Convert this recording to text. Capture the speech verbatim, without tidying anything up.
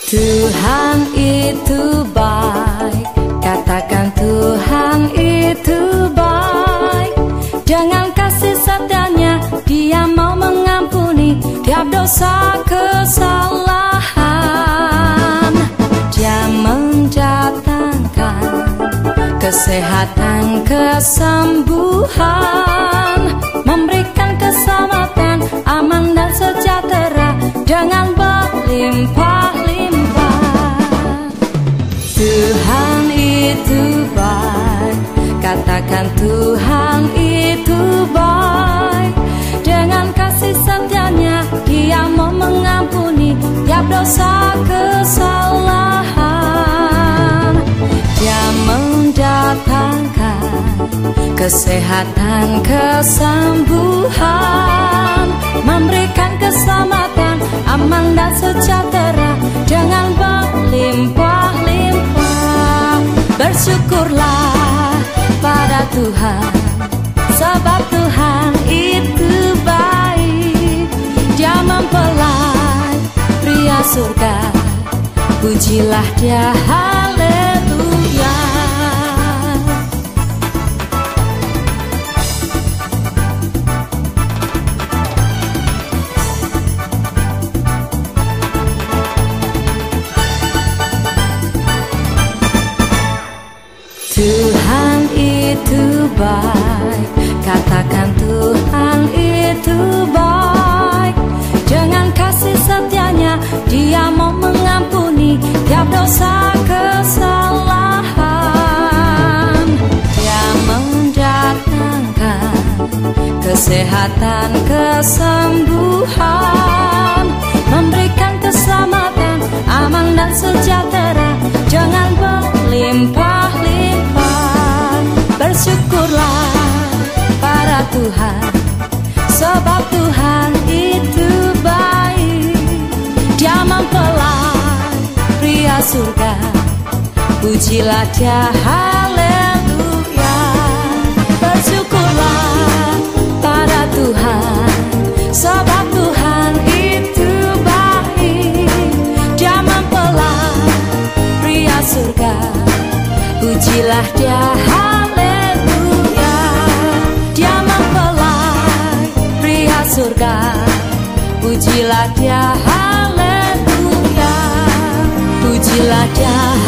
Tuhan itu baik, katakan Tuhan itu baik. Dengan kasih setianya Dia mau mengampuni tiap dosa kesalahan. Dia mendatangkan kesehatan, kesembuhan, memberikan keselamatan, aman dan sejahtera dengan berlimpah-limpah. Tuhan itu baik, katakan Tuhan itu baik. Dengan kasih setianya Dia mau mengampuni tiap dosa kesalahan. Dia mendatangkan kesehatan, kesembuhan, memberikan keselamatan, aman dan sejahtera dengan berlimpah-limpah. Bersyukurlah pada Tuhan, sebab Tuhan itu baik. Dia mempelai pria surga, pujilah Dia, haleluya. Tuhan itu baik, katakan Tuhan itu baik. Dengan kasih setianya Dia mau mengampuni tiap dosa kesalahan. Dia mendatangkan kesehatan, kesembuhan, memberikan keselamatan, aman dan sejahtera dengan berlimpah-limpah. Bersyukurlah pada Tuhan, sebab Tuhan itu baik. Dia mempelai pria surga, pujilah Dia, haleluya. Bersyukurlah pada Tuhan, sebab Tuhan itu baik. Dia mempelai pria surga, pujilah Dia, haleluya. Dia mempelai pria surga, pujilah Dia, haleluya. Pujilah Dia,